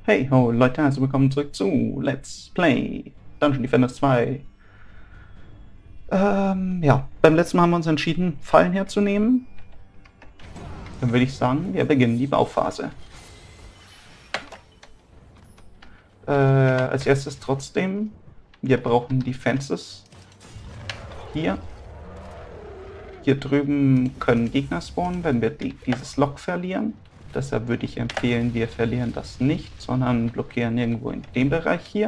Hey ho Leute, also willkommen zurück zu Let's Play Dungeon Defenders 2. Ja, beim letzten Mal haben wir uns entschieden, Fallen herzunehmen. Dann würde ich sagen, wir beginnen die Bauphase. Als erstes trotzdem, wir brauchen die Fences. Hier. Hier drüben können Gegner spawnen, wenn wir dieses Lock verlieren. Deshalb würde ich empfehlen, wir verlieren das nicht, sondern blockieren irgendwo in dem Bereich hier.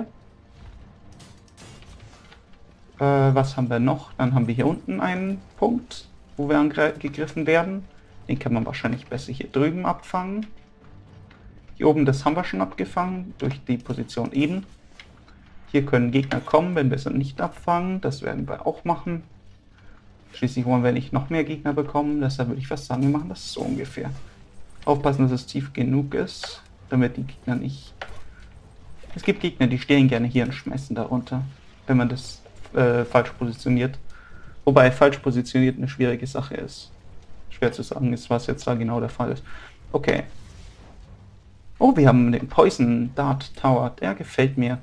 Was haben wir noch? Dann haben wir hier unten einen Punkt, wo wir angegriffen werden. Den kann man wahrscheinlich besser hier drüben abfangen. Hier oben, das haben wir schon abgefangen, durch die Position eben. Hier können Gegner kommen, wenn wir sie nicht abfangen. Das werden wir auch machen. Schließlich wollen wir nicht noch mehr Gegner bekommen. Deshalb würde ich fast sagen, wir machen das so ungefähr. Aufpassen, dass es tief genug ist, damit die Gegner nicht... Es gibt Gegner, die stehen gerne hier und schmeißen darunter, wenn man das falsch positioniert. Wobei falsch positioniert eine schwierige Sache ist. Schwer zu sagen ist, was jetzt da genau der Fall ist. Okay. Oh, wir haben den Poison Dart Tower. Der gefällt mir.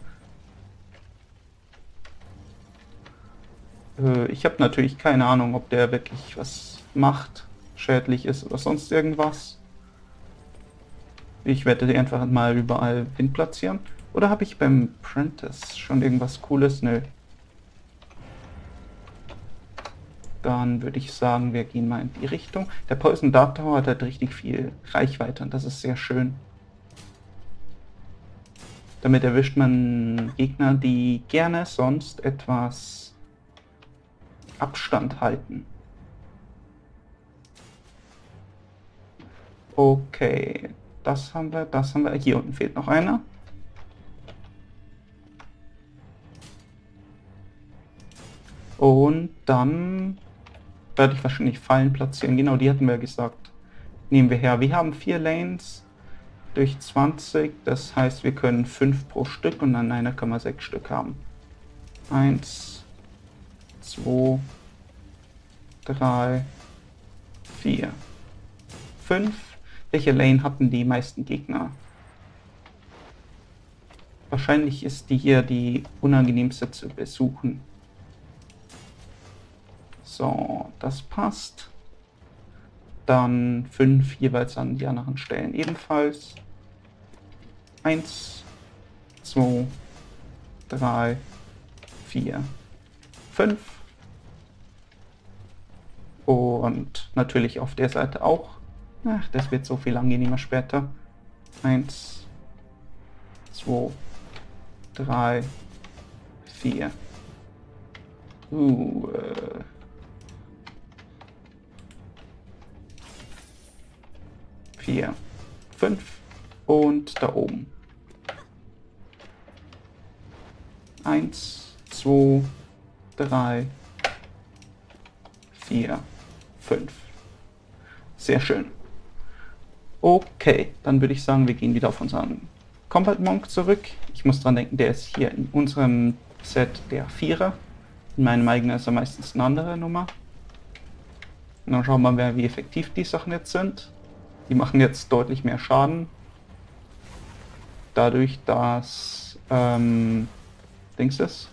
Ich habe natürlich keine Ahnung, ob der wirklich was macht, schädlich ist oder sonst irgendwas. Ich werde den einfach mal überall hin platzieren. Oder habe ich beim Prentice schon irgendwas Cooles? Nö. Dann würde ich sagen, wir gehen mal in die Richtung. Der Poison Dart Tower hat halt richtig viel Reichweite und das ist sehr schön. Damit erwischt man Gegner, die gerne sonst etwas Abstand halten. Okay, das haben wir, das haben wir. Hier unten fehlt noch einer. Und dann werde ich wahrscheinlich Fallen platzieren. Genau, die hatten wir gesagt. Nehmen wir her. Wir haben 4 Lanes durch 20. Das heißt, wir können 5 pro Stück und an einer kann man 6 Stück haben. 1, 2, 3, 4, 5. Welche Lane hatten die meisten Gegner? Wahrscheinlich ist die hier die unangenehmste zu besuchen. So, das passt. Dann 5 jeweils an die anderen Stellen ebenfalls. 1, 2, 3, 4, 5. Und natürlich auf der Seite auch. Ach, das wird so viel angenehmer später. 1, 2, 3, 4. 4, 5 und da oben. 1, 2, 3, 4, 5. Sehr schön. Okay, dann würde ich sagen, wir gehen wieder auf unseren Combat Monk zurück. Ich muss dran denken, der ist hier in unserem Set der 4er. In meinem eigenen ist er meistens eine andere Nummer. Und dann schauen wir mal, wie effektiv die Sachen jetzt sind. Die machen jetzt deutlich mehr Schaden. Dadurch, dass Dings ist.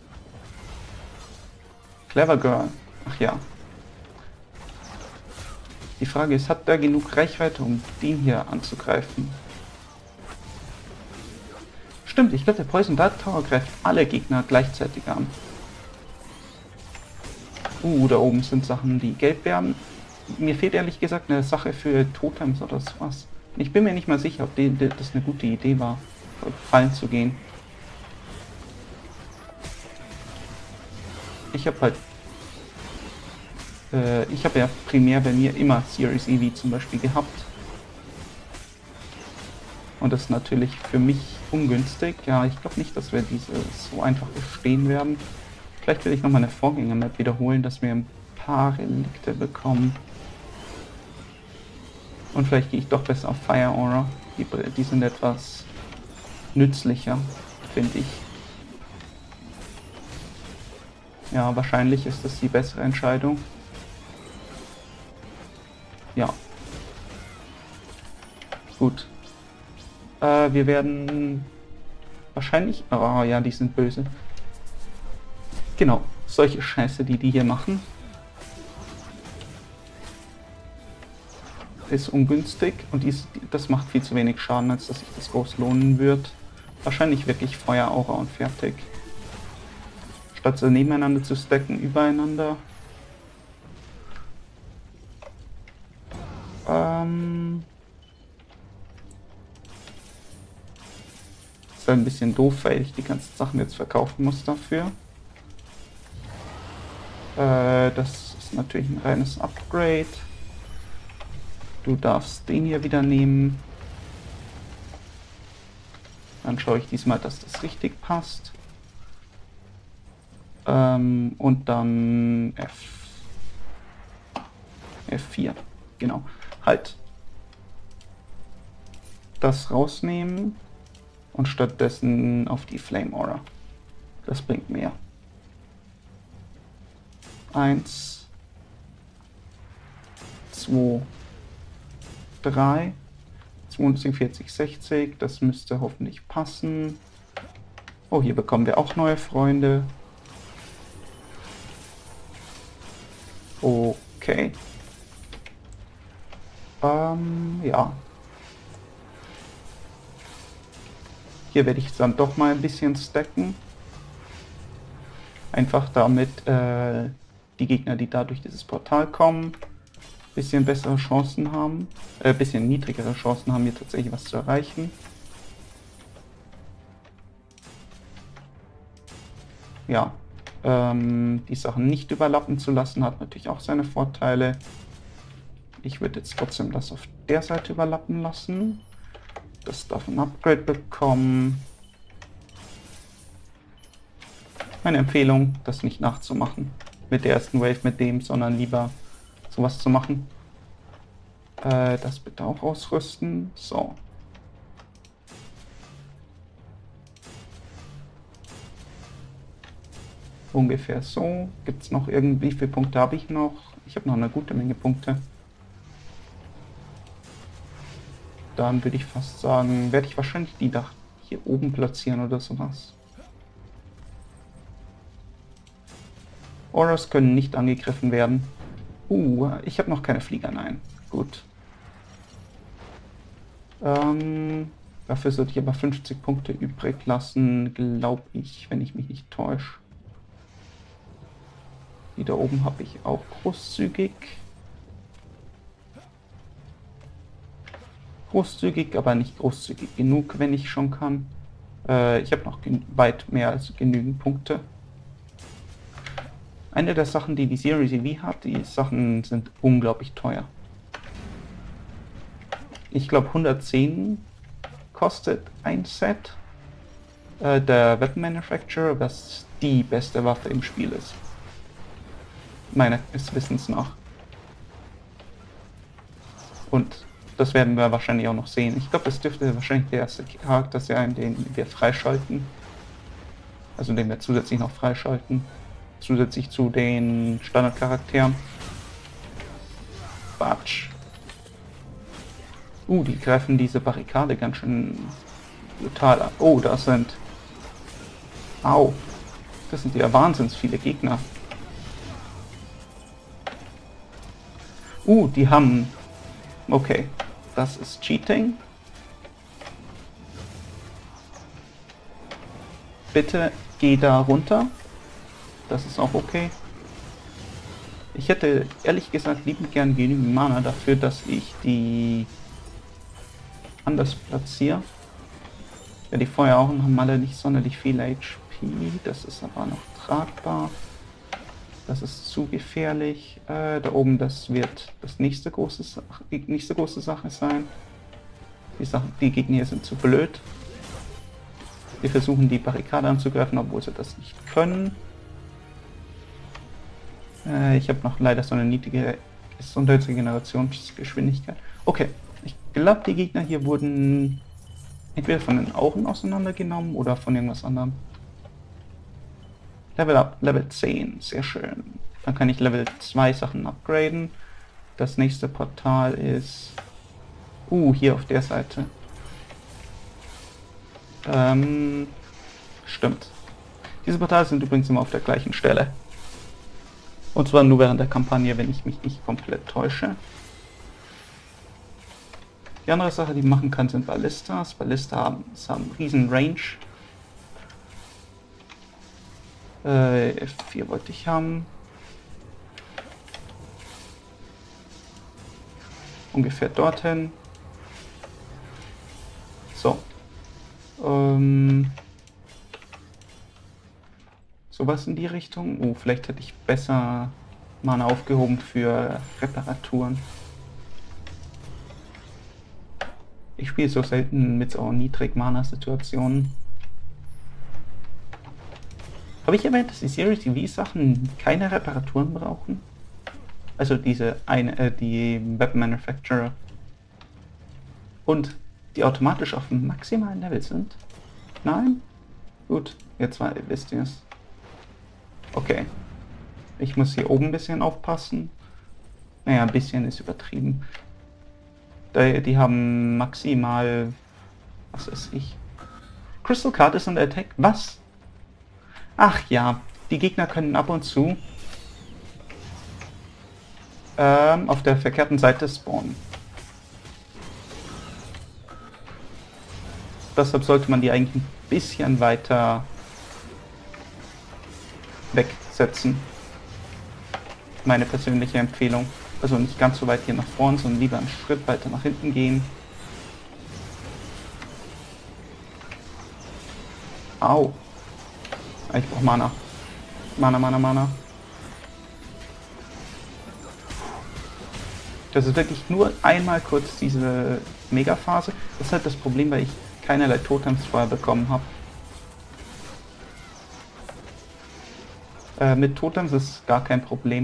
Clever Girl. Ach ja. Die Frage ist, hat der genug Reichweite, um den hier anzugreifen? Stimmt, ich glaube, der Poison Dart Tower greift alle Gegner gleichzeitig an. Da oben sind Sachen, die gelb werden. Mir fehlt ehrlich gesagt eine Sache für Totems oder sowas. Ich bin mir nicht mal sicher, ob das eine gute Idee war, Fallen zu gehen. Ich habe ja primär bei mir immer Series EV zum Beispiel gehabt. Und das ist natürlich für mich ungünstig. Ja, ich glaube nicht, dass wir diese so einfach bestehen werden. Vielleicht will ich noch mal eine Vorgänger-Map wiederholen, dass wir ein paar Relikte bekommen. Und vielleicht gehe ich doch besser auf Fire Aura. Die sind etwas nützlicher, finde ich. Ja, wahrscheinlich ist das die bessere Entscheidung. Ja. Gut. Wir werden wahrscheinlich... Oh ja, die sind böse. Genau, solche Scheiße, die hier machen. Ist ungünstig und das macht viel zu wenig Schaden, als dass sich das groß lohnen wird. Wahrscheinlich wirklich Feueraura und fertig. Statt sie nebeneinander zu stacken, übereinander. Ist ein bisschen doof, weil ich die ganzen Sachen jetzt verkaufen muss dafür. Das ist natürlich ein reines Upgrade. Du darfst den hier wieder nehmen. Dann schaue ich diesmal, dass das richtig passt. Und dann F4. Genau. Halt. Das rausnehmen und stattdessen auf die Flame Aura. Das bringt mehr. 1, 2, 3, 42, 60. Das müsste hoffentlich passen. Oh, hier bekommen wir auch neue Freunde. Okay. Ja. Hier werde ich dann doch mal ein bisschen stacken. Einfach damit die Gegner, die da durch dieses Portal kommen, ein bisschen bessere Chancen haben. Bisschen niedrigere Chancen haben, hier tatsächlich was zu erreichen. Ja. Die Sachen nicht überlappen zu lassen, hat natürlich auch seine Vorteile. Ich würde jetzt trotzdem das auf der Seite überlappen lassen. Das darf ein Upgrade bekommen. Meine Empfehlung, das nicht nachzumachen. Mit der ersten Wave mit dem, sondern lieber sowas zu machen. Das bitte auch ausrüsten. So. Ungefähr so. Gibt es noch irgendwie, wie viele Punkte habe ich noch? Ich habe noch eine gute Menge Punkte. Dann würde ich fast sagen, werde ich wahrscheinlich die da hier oben platzieren oder sowas. Auras können nicht angegriffen werden. Ich habe noch keine Flieger, nein. Gut. Dafür sollte ich aber 50 Punkte übrig lassen, glaube ich, wenn ich mich nicht täusche. Die da oben habe ich auch großzügig. Großzügig, aber nicht großzügig genug, wenn ich schon kann. Ich habe noch weit mehr als genügend Punkte. Eine der Sachen, die Series EV hat, die Sachen sind unglaublich teuer. Ich glaube 110 kostet ein Set. Der Weapon Manufacturer, was die beste Waffe im Spiel ist. Meines Wissens nach. Und das werden wir wahrscheinlich auch noch sehen. Ich glaube, das dürfte wahrscheinlich der erste Charakter sein, den wir freischalten. Also den wir zusätzlich noch freischalten. Zusätzlich zu den Standardcharakteren. Batsch. Die greifen diese Barrikade ganz schön brutal an. Oh, das sind... Au. Das sind ja wahnsinns viele Gegner. Die haben... Okay. Das ist Cheating. Bitte geh da runter. Das ist auch okay. Ich hätte ehrlich gesagt liebend gern genügend Mana dafür, dass ich die anders platziere. Ja, die Feueraugen haben alle nicht sonderlich viel HP. Das ist aber noch tragbar. Das ist zu gefährlich. Da oben, das wird die nächste große Sache sein. Die Gegner hier sind zu blöd. Wir versuchen die Barrikade anzugreifen, obwohl sie das nicht können. Ich habe noch leider so eine niedrige Gesundheitsregenerationsgeschwindigkeit. Okay, ich glaube, die Gegner hier wurden entweder von den Augen auseinandergenommen oder von irgendwas anderem. Level up, Level 10, sehr schön. Dann kann ich Level 2 Sachen upgraden. Das nächste Portal ist... hier auf der Seite. Stimmt. Diese Portale sind übrigens immer auf der gleichen Stelle. Und zwar nur während der Kampagne, wenn ich mich nicht komplett täusche. Die andere Sache, die man machen kann, sind Ballistas. Haben riesen Range. F4 wollte ich haben. Ungefähr dorthin. So. Sowas in die Richtung. Oh, vielleicht hätte ich besser Mana aufgehoben für Reparaturen. Ich spiele so selten mit so Niedrig-Mana-Situationen. Habe ich erwähnt, dass die Series TV-Sachen keine Reparaturen brauchen? Also die Weapon Manufacturer. Und die automatisch auf dem maximalen Level sind? Nein? Gut, jetzt wisst ihr es. Okay. Ich muss hier oben ein bisschen aufpassen. Naja, ein bisschen ist übertrieben. Die haben maximal... Was ist ich? Crystal Card ist under attack. Was? Ach ja, die Gegner können ab und zu auf der verkehrten Seite spawnen. Deshalb sollte man die eigentlich ein bisschen weiter wegsetzen. Meine persönliche Empfehlung. Also nicht ganz so weit hier nach vorn, sondern lieber einen Schritt weiter nach hinten gehen. Au. Ich brauche Mana. Mana. Das ist wirklich nur einmal kurz diese Mega-Phase. Das ist halt das Problem, weil ich keinerlei Totems vorher bekommen habe. Mit Totems ist gar kein Problem.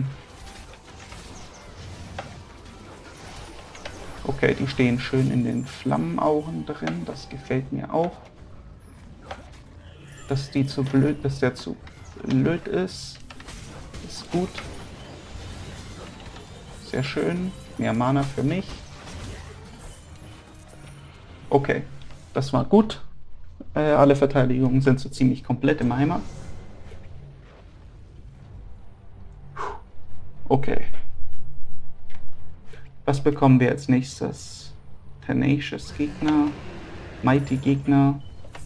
Okay, die stehen schön in den Flammenaugen drin. Das gefällt mir auch. Dass der zu blöd ist, ist gut. Sehr schön. Mehr Mana für mich. Okay, das war gut. Alle Verteidigungen sind so ziemlich komplett im Eimer. Okay. Was bekommen wir als nächstes? Tenacious Gegner. Mighty Gegner.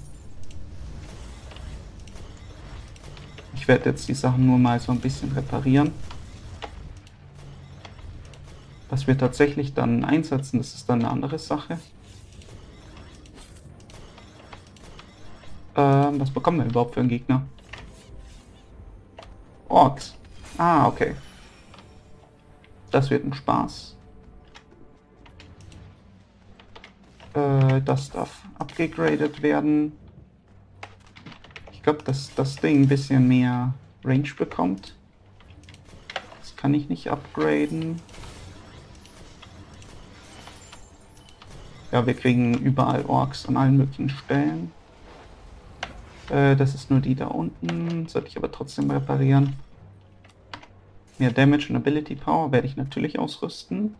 Ich werde jetzt die Sachen nur mal so ein bisschen reparieren. Was wir tatsächlich dann einsetzen, das ist dann eine andere Sache. Was bekommen wir überhaupt für einen Gegner? Orks. Ah, okay. Das wird ein Spaß. Das darf abgegradet werden. Ich glaube, dass das Ding ein bisschen mehr Range bekommt. Das kann ich nicht upgraden. Ja, wir kriegen überall Orks an allen möglichen Stellen. Das ist nur die da unten. Sollte ich aber trotzdem reparieren. Mehr Damage und Ability Power werde ich natürlich ausrüsten.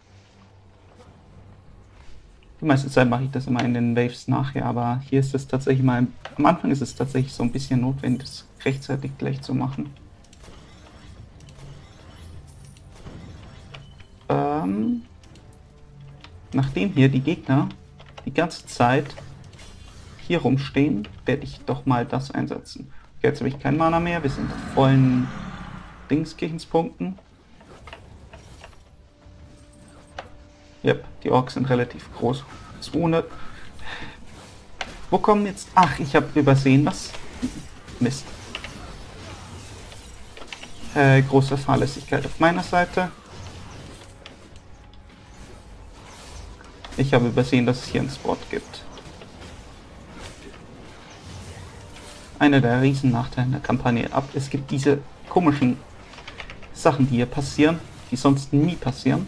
Die meiste Zeit mache ich das immer in den Waves nachher, aber hier ist es tatsächlich mal... Am Anfang ist es tatsächlich so ein bisschen notwendig, das rechtzeitig gleich zu machen. Nachdem hier die Gegner die ganze Zeit hier rumstehen, werde ich doch mal das einsetzen. Okay, jetzt habe ich kein Mana mehr, wir sind auf vollen Dingskirchenspunkten. Yep, die Orks sind relativ groß. 200. Wo kommen jetzt... Ach, ich habe übersehen, was? Mist. Große Fahrlässigkeit auf meiner Seite. Ich habe übersehen, dass es hier einen Spot gibt. Einer der riesen Nachteile der Kampagne es gibt diese komischen Sachen, die hier passieren, die sonst nie passieren.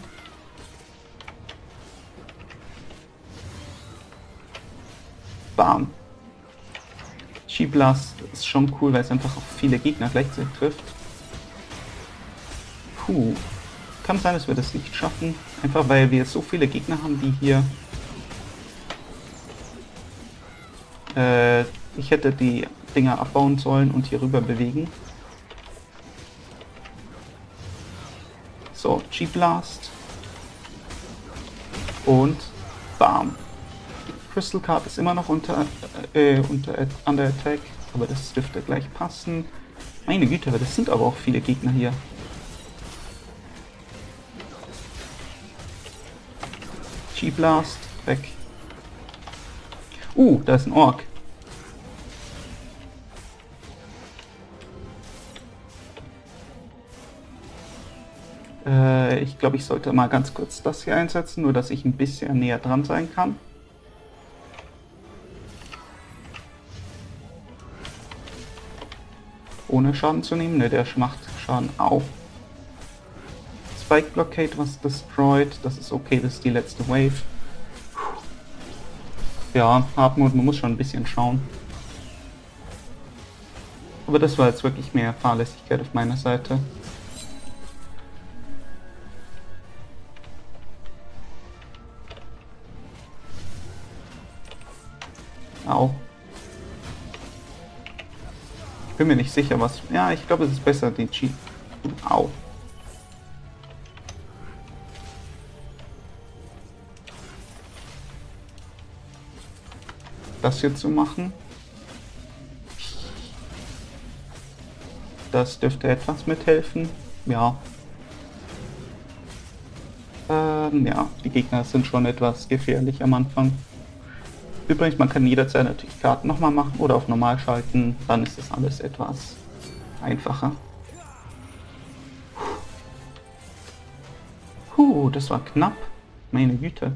Bam. Chi-Blast ist schon cool, weil es einfach auf viele Gegner gleichzeitig trifft. Puh. Kann sein, dass wir das nicht schaffen. Einfach weil wir so viele Gegner haben, die hier Ich hätte die Dinger abbauen sollen und hier rüber bewegen. So, G-Blast. Und bam. Crystal Card ist immer noch under Attack, aber das dürfte gleich passen. Meine Güte, das sind aber auch viele Gegner hier. G-Blast, weg. Da ist ein Ork. Ich glaube, ich sollte mal ganz kurz das hier einsetzen, nur dass ich ein bisschen näher dran sein kann. Ohne Schaden zu nehmen. Ne, der macht Schaden auf. Spike Blockade, was destroyed. Das ist okay, das ist die letzte Wave. Ja, Hartmut, man muss schon ein bisschen schauen. Aber das war jetzt wirklich mehr Fahrlässigkeit auf meiner Seite. Au. Ich bin mir nicht sicher, was... Ja, ich glaube, es ist besser, den Cheat... Au. Das hier zu machen. Das dürfte etwas mithelfen. Ja. Ja, die Gegner sind schon etwas gefährlich am Anfang. Übrigens, man kann jederzeit natürlich Karten nochmal machen oder auf normal schalten. Dann ist das alles etwas einfacher. Das war knapp. Meine Güte.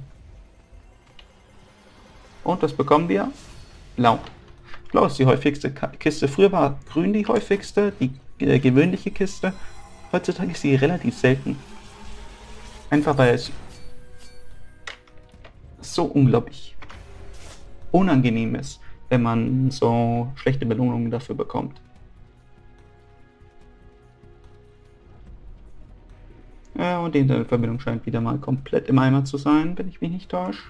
Und was bekommen wir? Blau. Blau ist die häufigste Kiste. Früher war grün die häufigste, die gewöhnliche Kiste. Heutzutage ist sie relativ selten. Einfach weil es so unglaublich unangenehm ist, wenn man so schlechte Belohnungen dafür bekommt. Ja, und die Internetverbindung scheint wieder mal komplett im Eimer zu sein, wenn ich mich nicht täusche.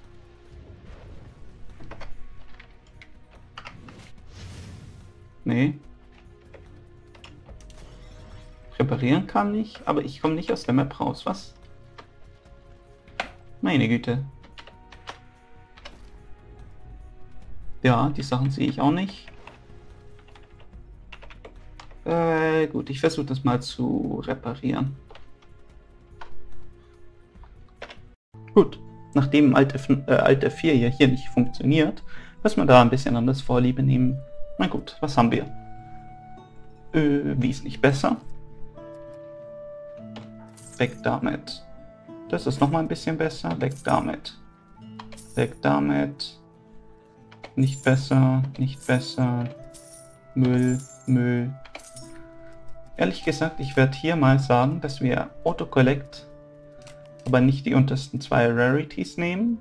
Nee. Reparieren kann ich, aber ich komme nicht aus der Map raus. Was? Meine Güte. Ja, die Sachen sehe ich auch nicht. Gut, ich versuche das mal zu reparieren. Gut, nachdem Alter 4 ja hier nicht funktioniert, müssen wir da ein bisschen anders Vorliebe nehmen. Na gut, was haben wir? Wie ist nicht besser? Weg damit. Das ist nochmal ein bisschen besser. Weg damit. Weg damit. Nicht besser, nicht besser. Müll, Müll. Ehrlich gesagt, ich werde hier mal sagen, dass wir Autocollect, aber nicht die untersten 2 Rarities nehmen.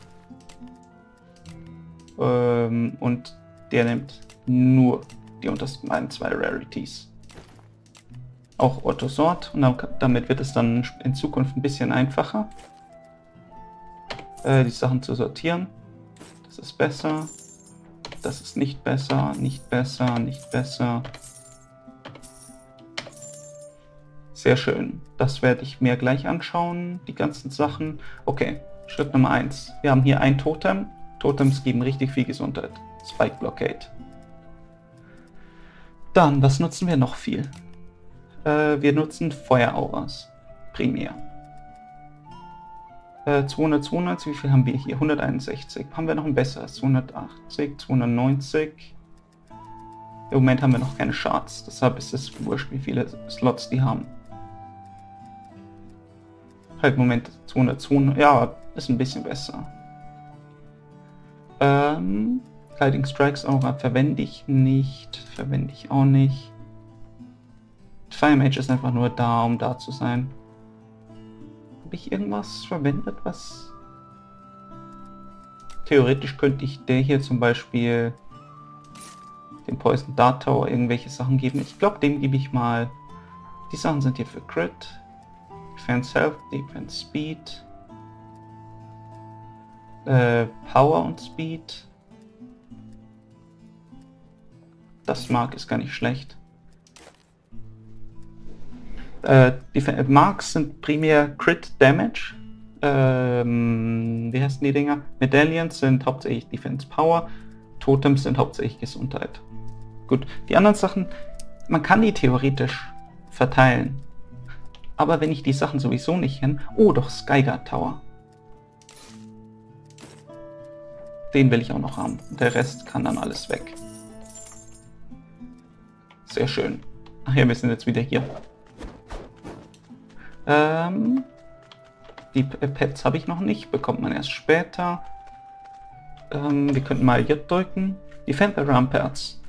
Und der nimmt nur die untersten 2 Rarities. Auch Auto Sort, und damit wird es dann in Zukunft ein bisschen einfacher, die Sachen zu sortieren. Das ist besser. Das ist nicht besser, nicht besser, nicht besser. Sehr schön. Das werde ich mir gleich anschauen, die ganzen Sachen. Okay, Schritt Nummer 1. Wir haben hier ein Totem. Totems geben richtig viel Gesundheit. Spike Blockade. Dann, was nutzen wir noch viel? Wir nutzen Feuerauras. Primär. 292, wie viel haben wir hier? 161. Haben wir noch ein besseres? 280, 290. Im Moment haben wir noch keine Shards, deshalb ist es wurscht, wie viele Slots die haben. Halt, Moment, 200, ja, ist ein bisschen besser. Guiding Strikes Aura verwende ich nicht, verwende ich auch nicht. Fire Mage ist einfach nur da, um da zu sein. Habe ich irgendwas verwendet, was... Theoretisch könnte ich der hier zum Beispiel dem Poison Dart Tower irgendwelche Sachen geben. Ich glaube, dem gebe ich mal... Die Sachen sind hier für Crit. Defense Health, Defense Speed. Power und Speed. Das Mark ist gar nicht schlecht. Die Marks sind primär Crit Damage. Wie heißen die Dinger? Medaillons sind hauptsächlich Defense Power. Totems sind hauptsächlich Gesundheit. Gut, die anderen Sachen, man kann die theoretisch verteilen. Aber wenn ich die Sachen sowieso nicht kenne... Oh, doch, Skyguard Tower. Den will ich auch noch haben. Der Rest kann dann alles weg. Sehr schön. Ach ja, wir sind jetzt wieder hier. Die Pets habe ich noch nicht. Bekommt man erst später. Wir könnten mal J drücken. Defend the Ramparts.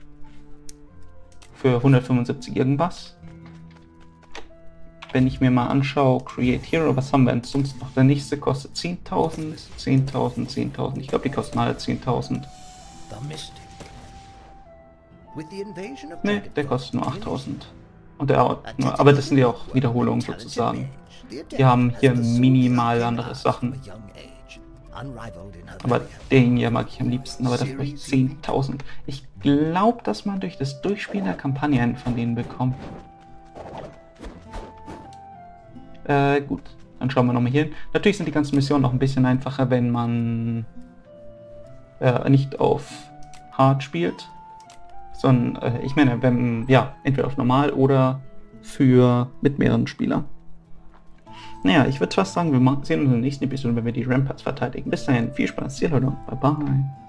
Für 175 irgendwas. Wenn ich mir mal anschaue, Create Hero, was haben wir denn sonst noch? Der nächste kostet 10.000, 10.000, 10.000. Ich glaube, die kosten alle 10.000. Ne, der kostet nur 8.000. Und der nur, aber das sind ja auch Wiederholungen sozusagen. Wir haben hier minimal andere Sachen. Aber den hier mag ich am liebsten, aber dafür 10.000. Ich glaube, dass man durch das Durchspielen der Kampagne einen von denen bekommt. Gut, dann schauen wir nochmal hier hin. Natürlich sind die ganzen Missionen noch ein bisschen einfacher, wenn man nicht auf Hard spielt. Sondern, ich meine, wenn, ja, entweder auf Normal oder mit mehreren Spielern. Naja, ich würde fast sagen, wir sehen uns in der nächsten Episode, wenn wir die Ramparts verteidigen. Bis dahin, viel Spaß, see you later, bye bye.